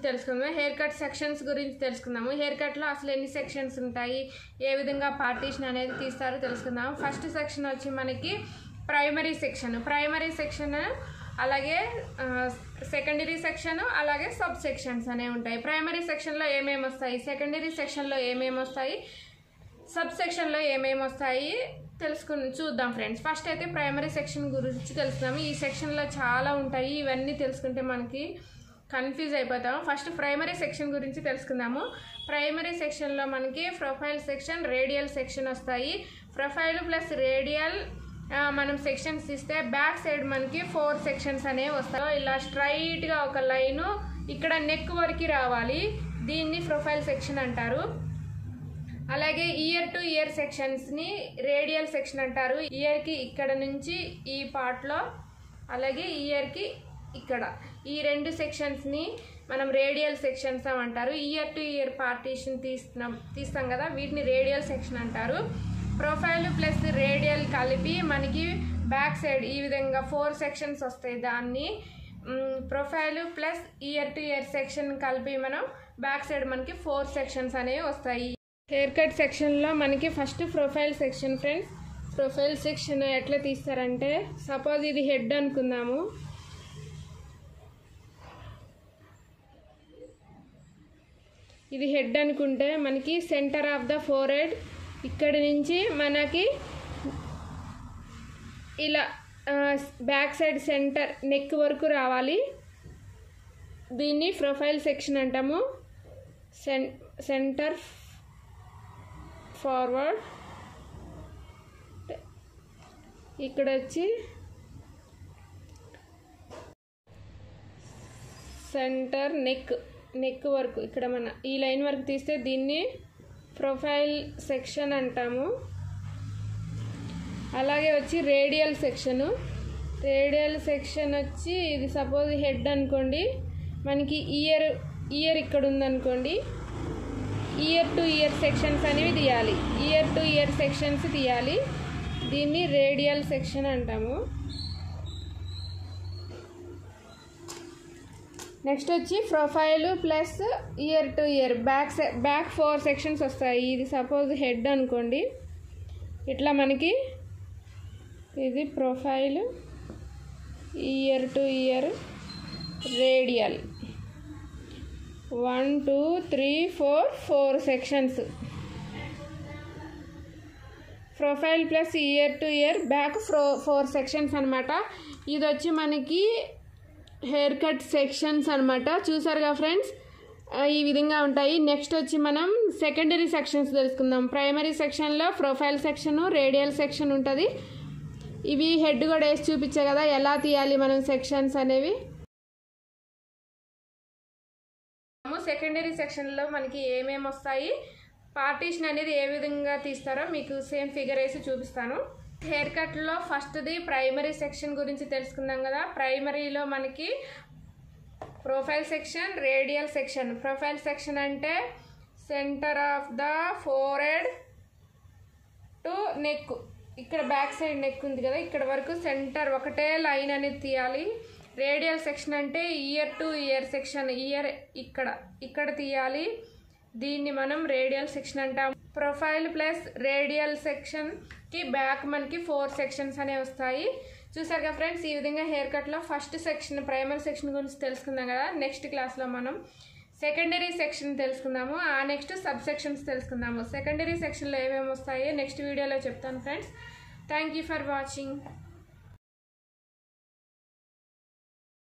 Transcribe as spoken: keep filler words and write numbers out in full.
తెలుసుకుందాం. Hair cut sections గురించి తెలుసుకుందాము. హెయిర్ కట్లో అసలు ఎన్ని సెక్షన్స్ ఉంటాయి, ఏ విధంగా పార్టీషన్ అనేది తీస్తారో తెలుసుకుందాం. ఫస్ట్ సెక్షన్ వచ్చి మనకి ప్రైమరీ సెక్షన్. ప్రైమరీ సెక్షన్ అలాగే సెకండరీ సెక్షన్ అలాగే సబ్ సెక్షన్స్ అనేవి ఉంటాయి. ప్రైమరీ సెక్షన్లో ఏమేమి వస్తాయి, సెకండరీ సెక్షన్లో ఏమేమి వస్తాయి, సబ్ సెక్షన్లో ఏమేమి వస్తాయి తెలుసుకుని చూద్దాం ఫ్రెండ్స్. ఫస్ట్ అయితే ప్రైమరీ సెక్షన్ గురించి తెలుసుకుందాము. ఈ సెక్షన్లో చాలా ఉంటాయి, ఇవన్నీ తెలుసుకుంటే మనకి కన్ఫ్యూజ్ అయిపోతాము. ఫస్ట్ ప్రైమరీ సెక్షన్ గురించి తెలుసుకుందాము. ప్రైమరీ సెక్షన్లో మనకి ప్రొఫైల్ సెక్షన్, రేడియల్ సెక్షన్ వస్తాయి. ప్రొఫైల్ ప్లస్ రేడియల్ మనం సెక్షన్స్ ఇస్తే బ్యాక్ సైడ్ మనకి ఫోర్ సెక్షన్స్ అనేవి వస్తాయి. ఇలా స్ట్రైట్గా ఒక లైను ఇక్కడ నెక్ వరకు రావాలి, దీన్ని ప్రొఫైల్ సెక్షన్ అంటారు. అలాగే ఇయర్ టు ఇయర్ సెక్షన్స్ని రేడియల్ సెక్షన్ అంటారు. ఇయర్కి ఇక్కడ నుంచి ఈ పార్ట్లో, అలాగే ఇయర్కి ఇక్కడ, ఈ రెండు సెక్షన్స్ని మనం రేడియల్ సెక్షన్స్ అంటారు. ఇయర్ టు ఇయర్ పార్టీషన్ తీస్తున్నాం తీస్తాం కదా, వీటిని రేడియల్ సెక్షన్ అంటారు. ప్రొఫైల్ ప్లస్ రేడియల్ కలిపి మనకి బ్యాక్ సైడ్ ఈ విధంగా ఫోర్ సెక్షన్స్ వస్తాయి. దాన్ని profile plus ear to ear section కలిపి మనం బ్యాక్ సైడ్ మనకి ఫోర్ సెక్షన్స్ అనేవి వస్తాయి. హెయిర్ కట్ సెక్షన్లో మనకి first profile section friends. Profile section ఎట్లా తీస్తారంటే, సపోజ్ ఇది హెడ్ అనుకుందాము. ఇది హెడ్ అనుకుంటే మనకి centre of the forehead ఇక్కడి నుంచి మనకి ఇలా బ్యాక్ సైడ్ సెంటర్ నెక్ వరకు రావాలి. దీన్ని ప్రొఫైల్ సెక్షన్ అంటాము. సెన్ సెంటర్ ఫార్వర్డ్, ఇక్కడ వచ్చి సెంటర్ నెక్ నెక్ వరకు, ఇక్కడ మన ఈ లైన్ వరకు తీస్తే దీన్ని ప్రొఫైల్ సెక్షన్ అంటాము. అలాగే వచ్చి రేడియల్ సెక్షను. రేడియల్ సెక్షన్ వచ్చి ఇది సపోజ్ హెడ్ అనుకోండి, మనకి ఇయర్ ఇయర్ ఇక్కడ ఉందనుకోండి, ఇయర్ టు ఇయర్ సెక్షన్స్ అనేవి తీయాలి. ఇయర్ టు ఇయర్ సెక్షన్స్ తీయాలి, దీన్ని రేడియల్ సెక్షన్ అంటాము. నెక్స్ట్ వచ్చి profile plus ear to ear back back four sections వస్తాయి. ఇది సపోజ్ హెడ్ అనుకోండి, ఇట్లా మనకి ఇది profile, ear to ear, radial, one two three four four sections. Profile plus ear to ear back four four sections అనమాట. ఇది వచ్చి మనకి హెయిర్ కట్ సెక్షన్స్ అనమాట. చూసారుగా ఫ్రెండ్స్, ఈ విధంగా ఉంటాయి. నెక్స్ట్ వచ్చి మనం సెకండరీ సెక్షన్స్ తెలుసుకుందాం. ప్రైమరీ సెక్షన్లో ప్రొఫైల్ సెక్షన్, రేడియల్ సెక్షన్ ఉంటుంది. ఇవి హెడ్ కూడా వేసి చూపించే కదా ఎలా తీయాలి మనం సెక్షన్స్ అనేవి. సెకండరీ సెక్షన్లో మనకి ఏమేమి వస్తాయి, పార్టీషన్ అనేది ఏ విధంగా తీస్తారో మీకు సేమ్ ఫిగర్ వేసి చూపిస్తాను. హెయిర్ కట్లో ఫస్ట్ది ప్రైమరీ సెక్షన్ గురించి తెలుసుకుందాం కదా. ప్రైమరీలో మనకి profile section, radial section. Profile section అంటే centre of the forehead to neck, ఇక్కడ బ్యాక్ సైడ్ నెక్ ఉంది కదా, ఇక్కడ వరకు సెంటర్ ఒకటే లైన్ అనేది తీయాలి. రేడియల్ సెక్షన్ అంటే ear to ear section, ear ఇక్కడ ఇక్కడ తీయాలి, దీన్ని మనం రేడియల్ సెక్షన్ అంటాం. ప్రొఫైల్ ప్లస్ రేడియల్ సెక్షన్కి బ్యాక్ మనకి ఫోర్ సెక్షన్స్ అనేవి వస్తాయి. చూసారు కదా ఫ్రెండ్స్, ఈ విధంగా హెయిర్ కట్లో ఫస్ట్ సెక్షన్ ప్రైమరీ సెక్షన్ గురించి తెలుసుకుందాం కదా. నెక్స్ట్ క్లాస్లో మనం సెకండరీ సెక్షన్ తెలుసుకుందాము, ఆ నెక్స్ట్ సబ్ సెక్షన్స్ తెలుసుకుందాము. సెకండరీ సెక్షన్లో ఏమేమి వస్తాయో నెక్స్ట్ వీడియోలో చెప్తాను friends. Thank you for watching.